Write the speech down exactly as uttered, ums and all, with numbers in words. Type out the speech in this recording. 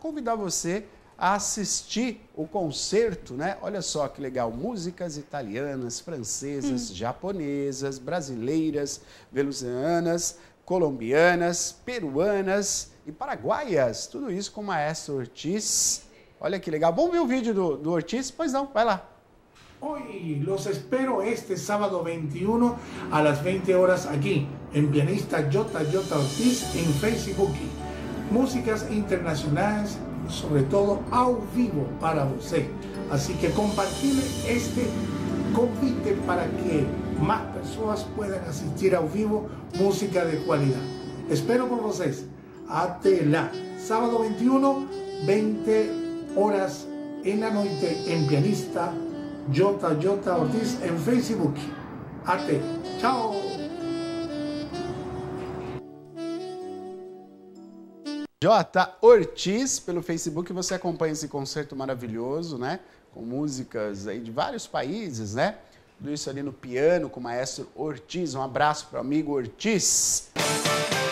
convidar você a assistir o concerto, né? Olha só que legal, músicas italianas, francesas, hum. japonesas, brasileiras, venezuelanas, colombianas, peruanas e paraguaias. Tudo isso com o maestro Ortiz. Olha que legal. Vamos ver o vídeo do, do Ortiz? Pois não, vai lá. Hoy los espero este sábado veintiuno a las veinte horas aquí en Pianista Jota Jota Ortiz en Facebook. Músicas internacionales, sobre todo ao vivo para você. Así que compartilhe este convite para que más personas puedan asistir ao vivo, música de qualidad. Espero por vocês. Até lá. Sábado veintiuno, veinte horas en la noche en Pianista Jota Jota Ortiz en Facebook. Até. Chao. Jota Ortiz, pelo Facebook, você acompanha esse concerto maravilhoso, né? Com músicas aí de vários países, né? Tudo isso ali no piano com o maestro Ortiz. Um abraço para o amigo Ortiz.